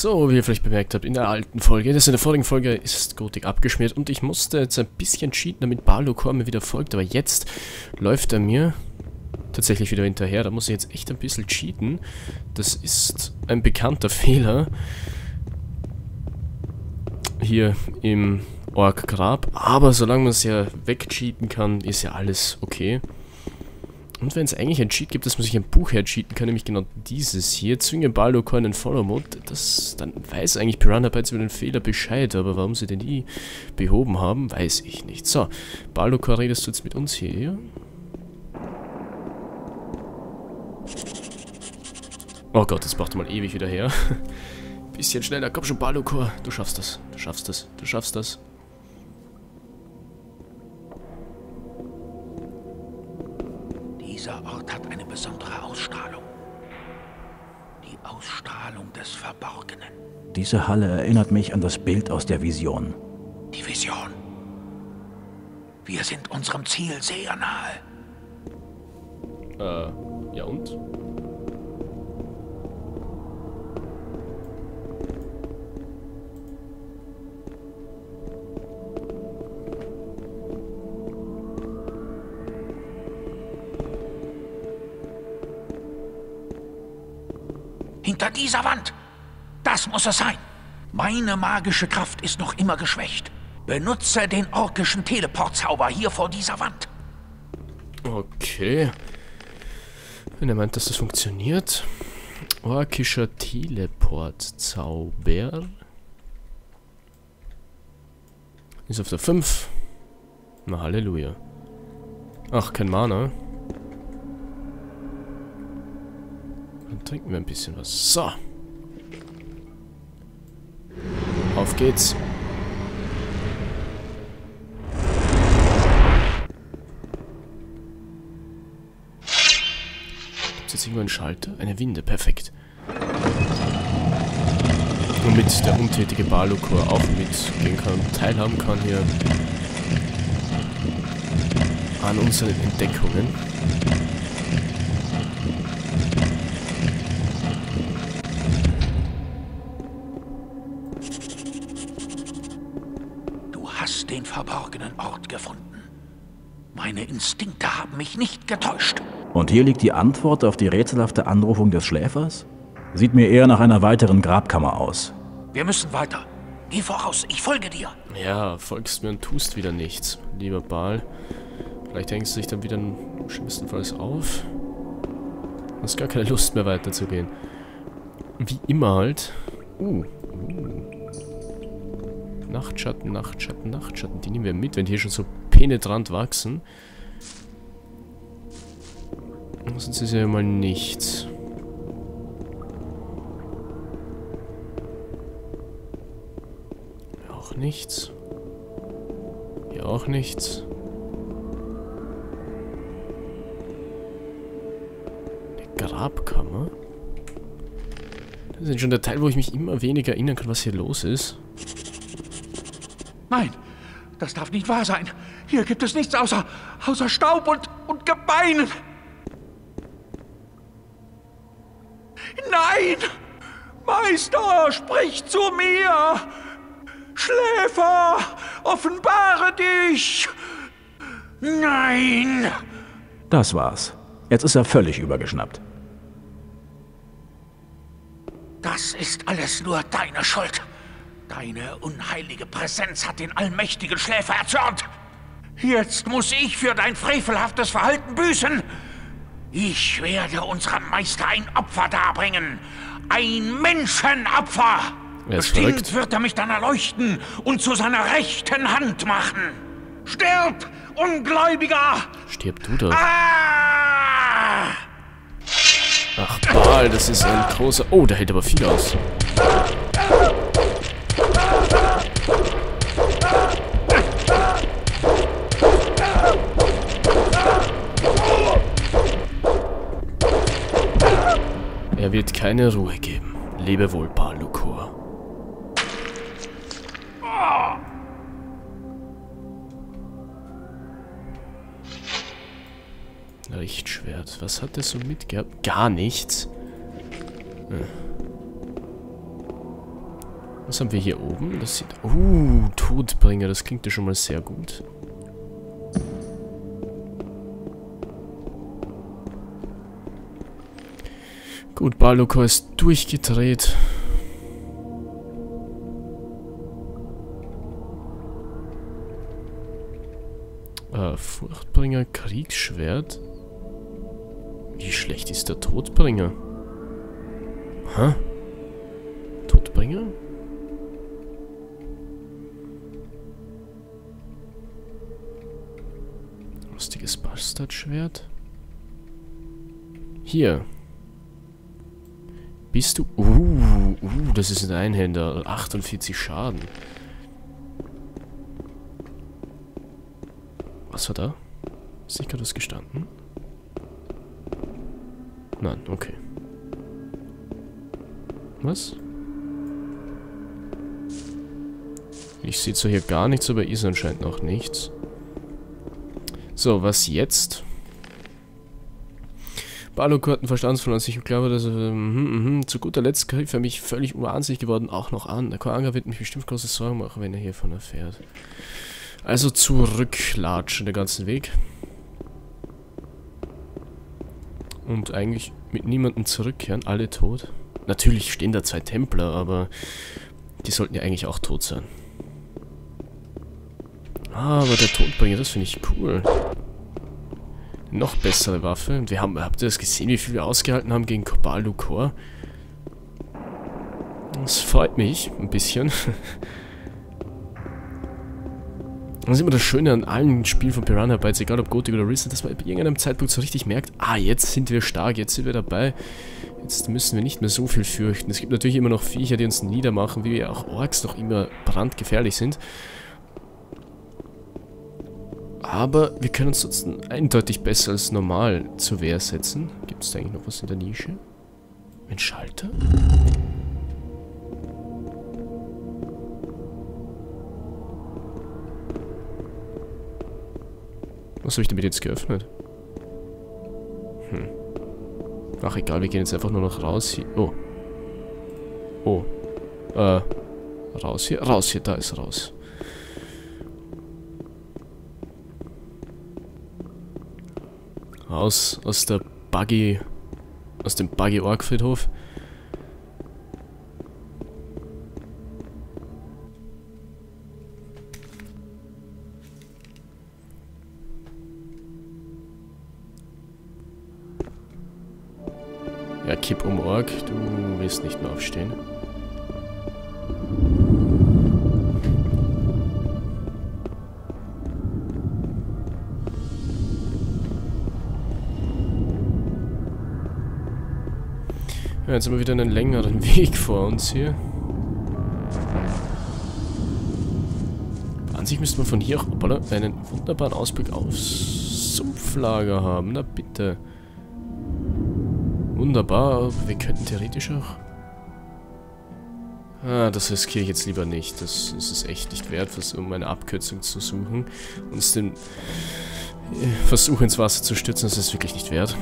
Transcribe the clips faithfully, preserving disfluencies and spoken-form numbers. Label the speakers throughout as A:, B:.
A: So, wie ihr vielleicht bemerkt habt, in der alten Folge, das in der vorigen Folge ist Gothic abgeschmiert und ich musste jetzt ein bisschen cheaten, damit Barlocor mir wieder folgt, aber jetzt läuft er mir tatsächlich wieder hinterher, da muss ich jetzt echt ein bisschen cheaten. Das ist ein bekannter Fehler hier im Ork-Grab, aber solange man es ja wegcheaten kann, ist ja alles okay. Und wenn es eigentlich ein Cheat gibt, dass man sich ein Buch hercheaten kann, nämlich genau dieses hier, zwinge Barlocor in den Follow-Mode, das, dann weiß eigentlich Piranha Bytes über den Fehler Bescheid, aber warum sie den nie behoben haben, weiß ich nicht. So, Barlocor, redest du jetzt mit uns hier? Oh Gott, das braucht mal ewig wieder her. Bisschen schneller, komm schon Barlocor, du schaffst das, du schaffst das, du schaffst das.
B: Dieser Ort hat eine besondere Ausstrahlung. Die Ausstrahlung des Verborgenen.
C: Diese Halle erinnert mich an das Bild aus der Vision.
B: Die Vision. Wir sind unserem Ziel sehr nahe.
A: Äh, ja und?
B: Hinter dieser Wand. Das muss es sein. Meine magische Kraft ist noch immer geschwächt. Benutze den orkischen Teleportzauber hier vor dieser Wand.
A: Okay. Wenn er meint, dass das funktioniert. Orkischer Teleportzauber. Ist auf der fünf. Na, Halleluja. Ach, kein Mana. Dann trinken wir ein bisschen was. So. Auf geht's. Gibt's jetzt irgendwo einen Schalter? Eine Winde, perfekt. Womit der untätige Barlocor auch mitgehen kann und teilhaben kann hier an unseren Entdeckungen.
B: Den verborgenen Ort gefunden. Meine Instinkte haben mich nicht getäuscht.
C: Und hier liegt die Antwort auf die rätselhafte Anrufung des Schläfers? Sieht mir eher nach einer weiteren Grabkammer aus.
B: Wir müssen weiter. Geh voraus, ich folge dir.
A: Ja, folgst mir und tust wieder nichts, lieber Bal. Vielleicht hängst du dich dann wieder im schlimmsten Fall auf. Du hast gar keine Lust mehr weiterzugehen. Wie immer halt. Uh, uh. Nachtschatten, Nachtschatten, Nachtschatten. Die nehmen wir mit, wenn die hier schon so penetrant wachsen. Sonst ist ja mal nichts. Hier auch nichts. Hier auch nichts. Eine Grabkammer. Das ist schon der Teil, wo ich mich immer weniger erinnern kann, was hier los ist.
B: Nein, das darf nicht wahr sein. Hier gibt es nichts außer, außer Staub und, und Gebeinen. Nein! Meister, sprich zu mir! Schläfer, offenbare dich! Nein!
C: Das war's. Jetzt ist er völlig übergeschnappt.
B: Das ist alles nur deine Schuld. Deine unheilige Präsenz hat den allmächtigen Schläfer erzürnt. Jetzt muss ich für dein frevelhaftes Verhalten büßen. Ich werde unserem Meister ein Opfer darbringen. Ein Menschenopfer. Bestimmt verrückt. Wird er mich dann erleuchten und zu seiner rechten Hand machen. Stirb, Ungläubiger!
A: Stirb du doch.
B: Ah!
A: Ach, Bal, das ist ein großer... Oh, der hält aber viel aus. Er wird keine Ruhe geben. Lebe wohl, Barlocor. Richtschwert. Was hat er so mitgehabt? Gar nichts. Hm. Was haben wir hier oben? Das sieht... Uh, Todbringer, das klingt ja schon mal sehr gut. Gut, Balukor ist durchgedreht. Äh, Furchtbringer, Kriegsschwert. Wie schlecht ist der Todbringer? Hä? Todbringer? Lustiges Bastardschwert. Hier. Bist du... Uh, uh, das ist ein Einhänder. achtundvierzig Schaden. Was war da? Ist nicht gerade was gestanden? Nein, okay. Was? Ich sehe zwar hier gar nichts, aber ist anscheinend noch nichts. So, was jetzt? Balukor hat einen Verstandsverlust. Ich glaube, dass er... Mm, mm, zu guter Letzt griff er mich völlig wahnsinnig geworden auch noch an. Der Koanga wird mich bestimmt große Sorgen machen, wenn er hiervon erfährt. Also zurücklatschen den ganzen Weg. Und eigentlich mit niemandem zurückkehren. Alle tot. Natürlich stehen da zwei Templer, aber die sollten ja eigentlich auch tot sein. Ah, aber der Todbringer, das finde ich cool. Noch bessere Waffe. Und wir haben, habt ihr das gesehen, wie viel wir ausgehalten haben gegen Balukor? Das freut mich ein bisschen. Das ist immer das Schöne an allen Spielen von Piranha Bytes, egal ob Gothic oder Risen, dass man bei irgendeinem Zeitpunkt so richtig merkt, ah, jetzt sind wir stark, jetzt sind wir dabei. Jetzt müssen wir nicht mehr so viel fürchten. Es gibt natürlich immer noch Viecher, die uns niedermachen, wie auch Orks noch immer brandgefährlich sind. Aber wir können uns trotzdem eindeutig besser als normal zur Wehr setzen. Gibt es da eigentlich noch was in der Nische? Ein Schalter? Was habe ich damit jetzt geöffnet? Hm. Ach egal, wir gehen jetzt einfach nur noch raus hier. Oh. Oh. Äh. Raus hier. Raus hier, da ist raus. Raus aus der Buggy, aus dem Buggy-Org-Friedhof. Ja, kipp um Org, du willst nicht mehr aufstehen. Ja, jetzt haben wir wieder einen längeren Weg vor uns hier. An sich müsste man von hier auch einen wunderbaren Ausblick aufs Sumpflager haben. Na bitte. Wunderbar, aber wir könnten theoretisch auch... Ah, das riskiere ich jetzt lieber nicht. Das ist es echt nicht wert, um eine Abkürzung zu suchen. Und es den Versuch ins Wasser zu stürzen, das ist wirklich nicht wert.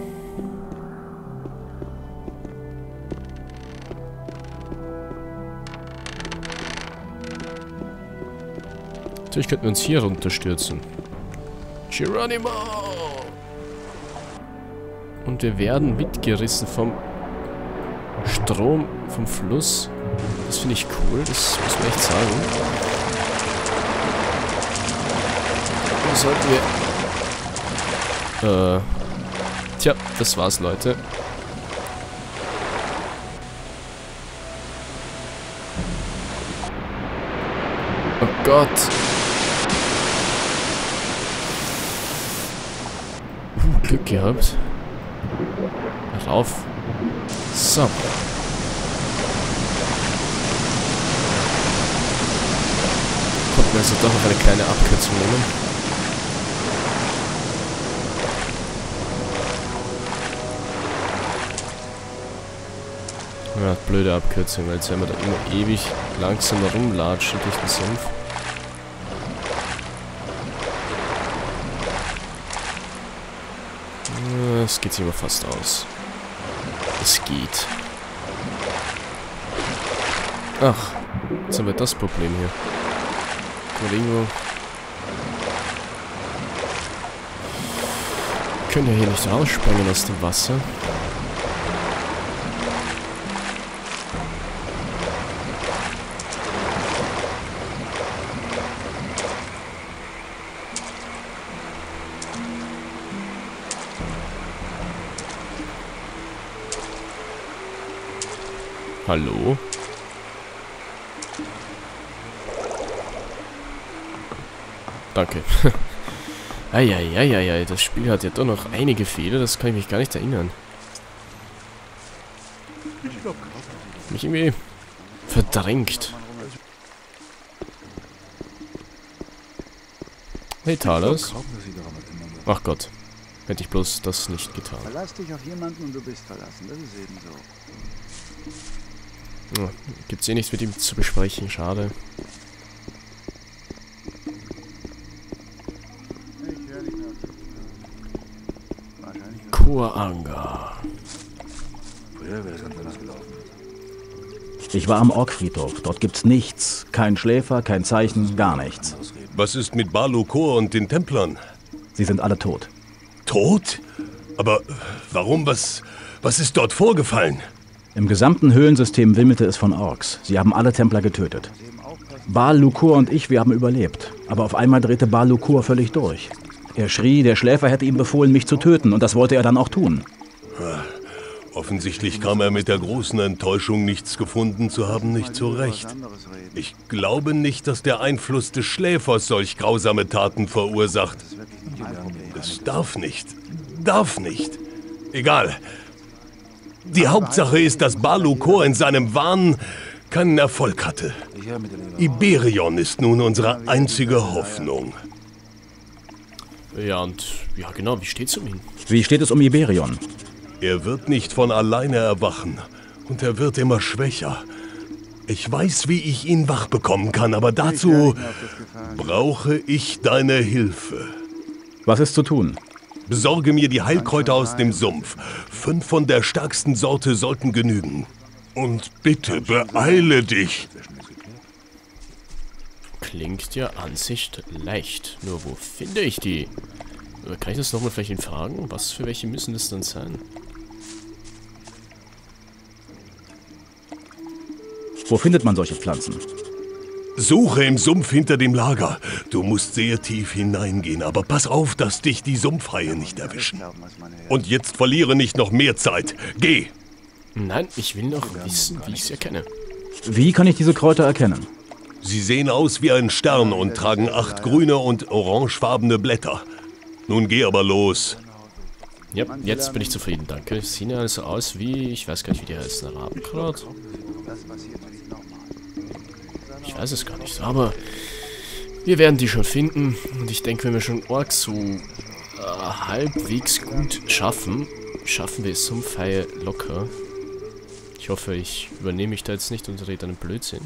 A: Natürlich könnten wir uns hier runterstürzen. Geronimo! Und wir werden mitgerissen vom Strom, vom Fluss. Das finde ich cool, das muss man echt sagen. Da sollten wir... Äh... Tja, das war's, Leute. Oh Gott! Uh, Glück gehabt. Rauf. So. Konnten wir also doch noch eine kleine Abkürzung nehmen. Ja, blöde Abkürzung, weil jetzt werden wir da immer ewig langsam rumlatschen durch den Sumpf. Es geht sich aber fast aus. Es geht. Ach, Jetzt haben wir das Problem hier. Oder irgendwo... Wir können ja hier nicht rausspringen aus dem Wasser. Hallo? Danke. Eieieiei, das Spiel hat ja doch noch einige Fehler, das kann ich mich gar nicht erinnern. Mich irgendwie verdrängt. Hey Talos. Ach Gott, hätte ich bloß das nicht getan.
D: Verlass dich auf jemanden und du bist verlassen, das ist eben so.
A: Oh, gibt's eh nichts mit ihm zu besprechen, schade. Kuranga.
C: Ich war am Orkfriedhof. Dort gibt's nichts. Kein Schläfer, kein Zeichen, gar nichts.
E: Was ist mit Ba Lu Kor und den Templern?
C: Sie sind alle tot.
E: Tot? Aber warum? Was, was ist dort vorgefallen?
C: Im gesamten Höhlensystem wimmelte es von Orks. Sie haben alle Templer getötet. Ba Lu Kor und ich, wir haben überlebt. Aber auf einmal drehte Ba Lu Kor völlig durch. Er schrie, der Schläfer hätte ihm befohlen, mich zu töten. Und das wollte er dann auch tun.
E: Offensichtlich kam er mit der großen Enttäuschung, nichts gefunden zu haben, nicht zurecht. Ich glaube nicht, dass der Einfluss des Schläfers solch grausame Taten verursacht. Es darf nicht. Darf nicht. Egal. Die Hauptsache ist, dass Ba Lu Kor in seinem Wahn keinen Erfolg hatte. Iberion ist nun unsere einzige Hoffnung.
A: Ja, und ja genau, wie steht's um ihn?
C: Wie steht es um Iberion?
E: Er wird nicht von alleine erwachen. Und er wird immer schwächer. Ich weiß, wie ich ihn wach bekommen kann, aber dazu brauche ich deine Hilfe.
C: Was ist zu tun?
E: Besorge mir die Heilkräuter aus dem Sumpf. Fünf von der stärksten Sorte sollten genügen. Und bitte beeile dich.
A: Klingt ja an sich leicht. Nur wo finde ich die? Oder kann ich das nochmal vielleicht ihn fragen? Was für welche müssen das dann sein?
C: Wo findet man solche Pflanzen?
E: Suche im Sumpf hinter dem Lager. Du musst sehr tief hineingehen, aber pass auf, dass dich die Sumpfhaie nicht erwischen. Und jetzt verliere nicht noch mehr Zeit. Geh!
A: Nein, ich will noch wissen, wie ich sie erkenne.
C: Wie kann ich diese Kräuter erkennen?
E: Sie sehen aus wie ein Stern und tragen acht grüne und orangefarbene Blätter. Nun geh aber los.
A: Ja, jetzt bin ich zufrieden, danke. Sie sehen ja also aus wie, ich weiß gar nicht, wie die heißen, Rabenkraut? Ich weiß es gar nicht, aber wir werden die schon finden. Und ich denke, wenn wir schon Orks so äh, halbwegs gut schaffen, schaffen wir Sumpfhaie locker. Ich hoffe, ich übernehme mich da jetzt nicht und rede einen Blödsinn.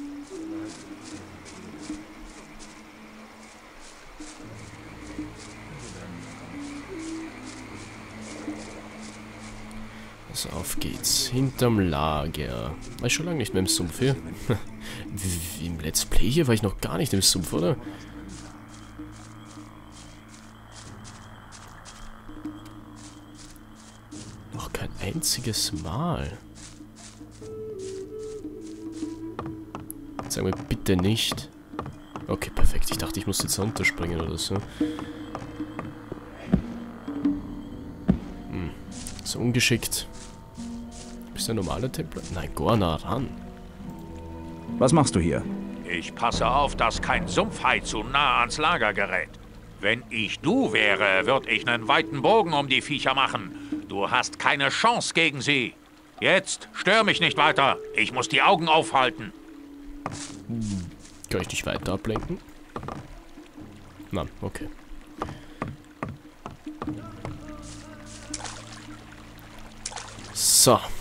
A: Also auf geht's. Hinterm Lager. War ich schon lange nicht mehr im Sumpf hier. Wie, wie im Let's Play hier war ich noch gar nicht im Sumpf, oder? Noch kein einziges Mal. Sagen wir bitte nicht. Okay, perfekt. Ich dachte, ich muss jetzt runterspringen oder so. Hm. So ungeschickt. Bist du ein normaler Templer? Nein, Gorna ran.
C: Was machst du hier?
B: Ich passe auf, dass kein Sumpfhai zu nah ans Lager gerät. Wenn ich du wäre, würde ich einen weiten Bogen um die Viecher machen. Du hast keine Chance gegen sie. Jetzt stör mich nicht weiter. Ich muss die Augen aufhalten.
A: Hm. Kann ich dich weiter ablenken? Nein, okay. So.